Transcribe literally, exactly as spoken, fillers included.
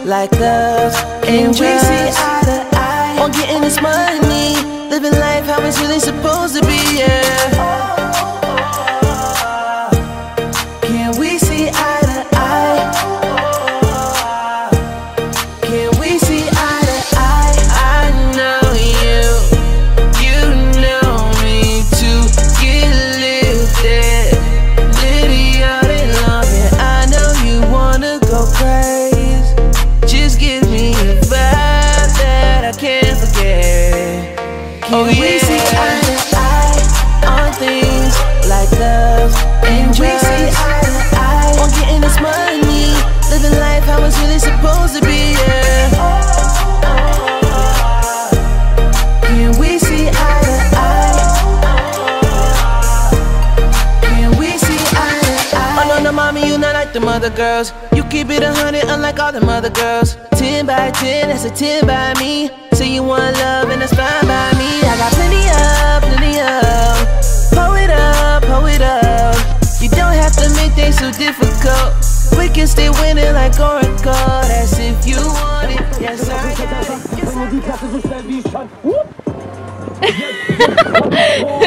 like love and we see eye to eye on getting this money, living life how it's really supposed to be, yeah. Can we see eye to eye? Can we see eye to eye? I know you, you know me to get lifted, litty all day long, and I know you wanna go crazy. Just give me a vibe that I can't forget. Can oh, we yeah. see eye to eye on things like love and we see eye to eye on getting this money, living life how it's really supposed to be, yeah. Can we see eye to eye? Can we see eye to eye? Oh no, no, mommy, you not like them other girls. You keep it a hundred unlike all them other girls. Ten by ten, that's a ten by me. Say you want love and that's fine by me. I got plenty of, plenty of. Pull it up, pull it up. You don't have to make things so difficult. We can stay winning like Oracle. That's if you want it. Yes, I got it. Yes, I got it.